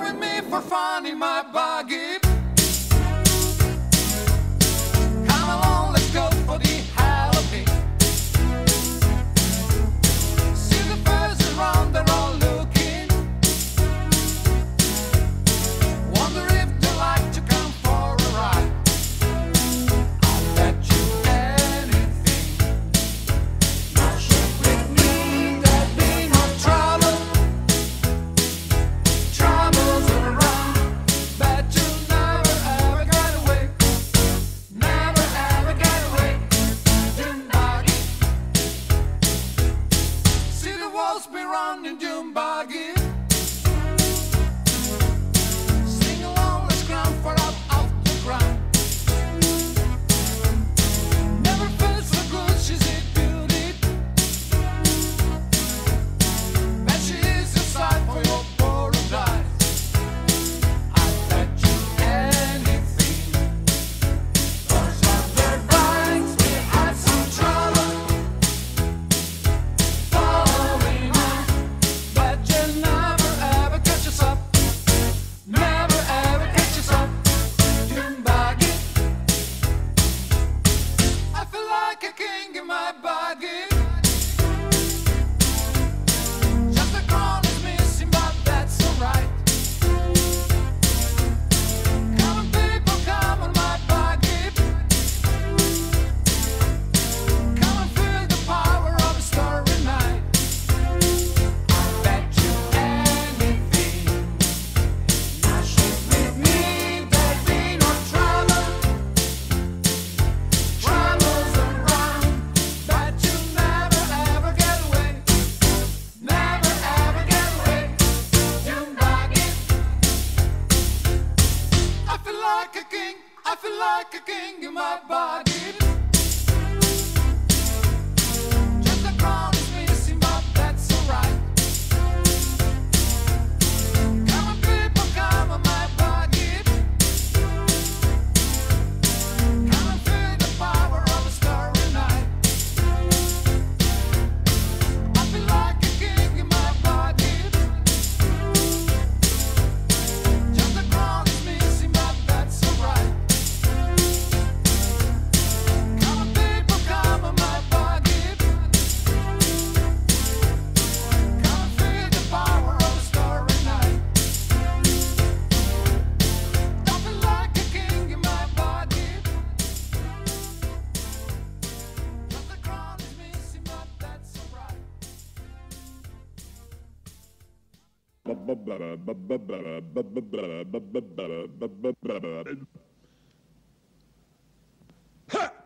with me for fun in my buggy. Come along, let's go for the hell of it. See the birds around, they're all looking. Wonder if they like to come for a ride. I'll bet you anything. Not ship with me, there'll be no trouble. Troubles around, bet you'll never ever get away. Never ever get away. Dune Buggy. See the walls be running, Dune Buggy. Sing along, let's ground for up off the ground. Never felt so good, she's a beauty. Bet she is a sight for your paradise. I bet you anything. Those other bikes, we had some trouble. Following on, but you'll never ever catch us up. Never ever catch us up. Dune Buggy. I feel like a king in my buggy. Just the crown is missing, but that's alright. Come on, people, come on my buggy. Come and feel the power of a starry night. I bet you anything. Now ship with me, there'll be no trouble. Troubles around, but you'll never ever get away. Never ever get away. Dune Buggy. I feel like a king, I feel like a king in my body. Just the crown is missing, but that's alright. Come on, people, come on my buggy. Come and feel the power of a starry night. I feel like a king in my body. Just the crown is missing, but that's alright. Come on, people, come on my buggy. Come and feel the power of a starry night. I feel like a king in my body. Just the crown is missing, but that's alright. Ha!